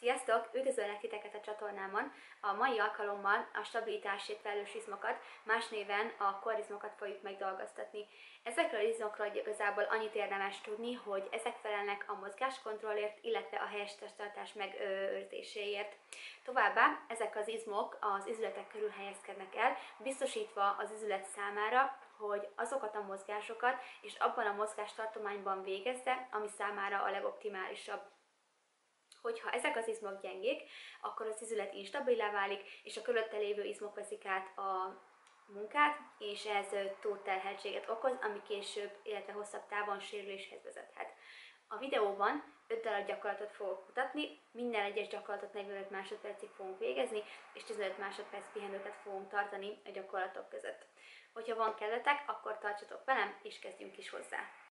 Sziasztok! Üdvözöllek titeket a csatornámon! A mai alkalommal a stabilitásért felelős izmokat, más néven a core izmokat fogjuk megdolgoztatni. Ezekről az izmokról igazából annyit érdemes tudni, hogy ezek felelnek a mozgáskontrollért, illetve a helyes testtartás megőrzéséért. Továbbá ezek az izmok az izületek körül helyezkednek el, biztosítva az izület számára, hogy azokat a mozgásokat és abban a mozgástartományban végezze, ami számára a legoptimálisabb. Hogyha ezek az izmok gyengék, akkor az izület instabilá válik, és a körülötte lévő izmok veszik át a munkát, és ez túlterheltséget okoz, ami később, illetve hosszabb távon sérüléshez vezethet. A videóban 5 darab gyakorlatot fogok mutatni, minden egyes gyakorlatot 45 másodpercig fogunk végezni, és 15 másodperc pihenőket fogunk tartani a gyakorlatok között. Hogyha van kedvetek, akkor tartsatok velem, és kezdjünk is hozzá!